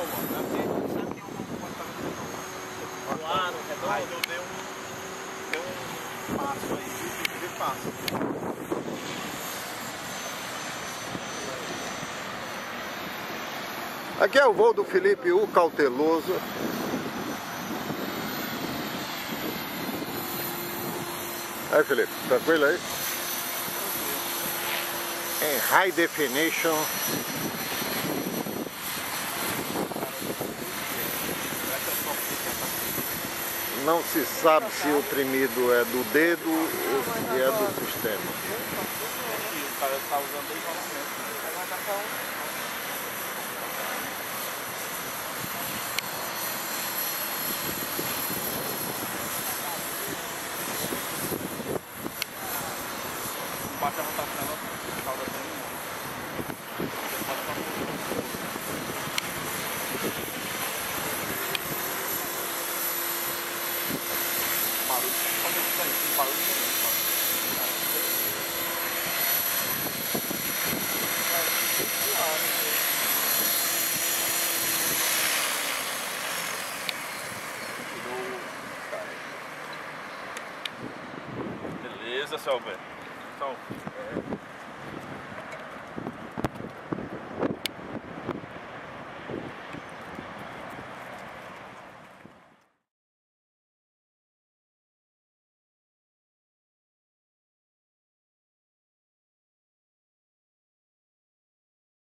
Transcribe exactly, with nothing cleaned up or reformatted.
ó. Lá no redor. Aí eu dei um, dei um passo aí, de passo. Aqui é o voo do Felipe, o Cauteloso. Aí, Felipe, tranquilo aí? Em high definition. Não se sabe se o tremido é do dedo ou se é do sistema. O cara está usando dois movimentos. Bate a rotação nela, causa dano. Barulho, quando eu sair, tem barulho no Beleza, seu Alberto. Então, é...